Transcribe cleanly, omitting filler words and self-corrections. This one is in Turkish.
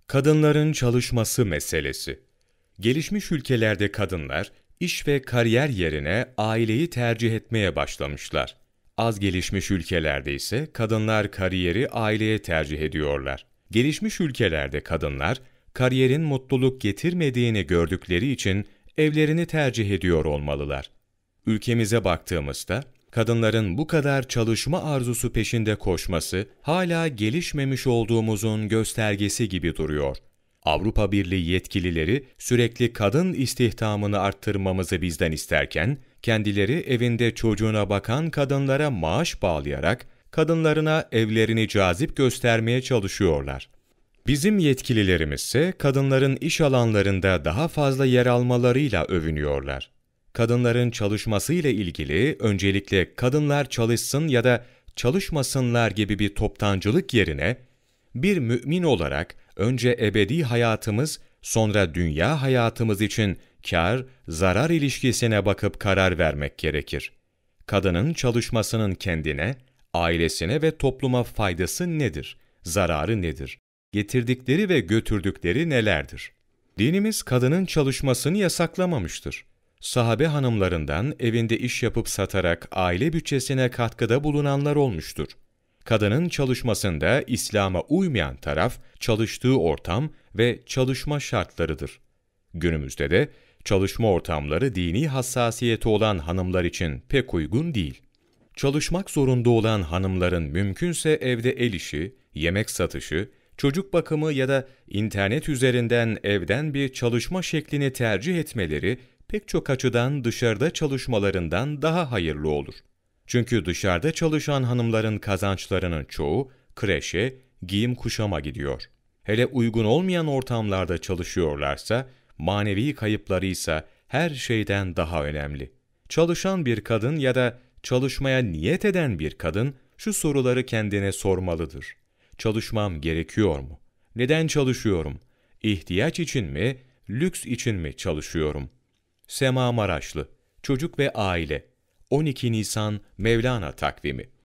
Kadınların çalışması meselesi. Gelişmiş ülkelerde kadınlar, iş ve kariyer yerine aileyi tercih etmeye başlamışlar. Az gelişmiş ülkelerde ise kadınlar kariyeri aileye tercih ediyorlar. Gelişmiş ülkelerde kadınlar, kariyerin mutluluk getirmediğini gördükleri için evlerini tercih ediyor olmalılar. Ülkemize baktığımızda, kadınların bu kadar çalışma arzusu peşinde koşması hala gelişmemiş olduğumuzun göstergesi gibi duruyor. Avrupa Birliği yetkilileri sürekli kadın istihdamını arttırmamızı bizden isterken, kendileri evinde çocuğuna bakan kadınlara maaş bağlayarak, kadınlarına evlerini cazip göstermeye çalışıyorlar. Bizim yetkililerimiz ise kadınların iş alanlarında daha fazla yer almalarıyla övünüyorlar. Kadınların çalışmasıyla ilgili öncelikle kadınlar çalışsın ya da çalışmasınlar gibi bir toptancılık yerine, bir mümin olarak önce ebedi hayatımız, sonra dünya hayatımız için kar, zarar ilişkisine bakıp karar vermek gerekir. Kadının çalışmasının kendine, ailesine ve topluma faydası nedir? Zararı nedir? Getirdikleri ve götürdükleri nelerdir? Dinimiz kadının çalışmasını yasaklamamıştır. Sahabe hanımlarından evinde iş yapıp satarak aile bütçesine katkıda bulunanlar olmuştur. Kadının çalışmasında İslam'a uymayan taraf, çalıştığı ortam ve çalışma şartlarıdır. Günümüzde de çalışma ortamları dini hassasiyeti olan hanımlar için pek uygun değil. Çalışmak zorunda olan hanımların mümkünse evde el işi, yemek satışı, çocuk bakımı ya da internet üzerinden evden bir çalışma şeklini tercih etmeleri pek çok açıdan dışarıda çalışmalarından daha hayırlı olur. Çünkü dışarıda çalışan hanımların kazançlarının çoğu kreşe, giyim kuşama gidiyor. Hele uygun olmayan ortamlarda çalışıyorlarsa, manevi kayıpları ise her şeyden daha önemli. Çalışan bir kadın ya da çalışmaya niyet eden bir kadın şu soruları kendine sormalıdır. Çalışmam gerekiyor mu? Neden çalışıyorum? İhtiyaç için mi, lüks için mi çalışıyorum? Sema Maraşlı, Çocuk ve Aile, 12 Nisan Mevlana Takvimi.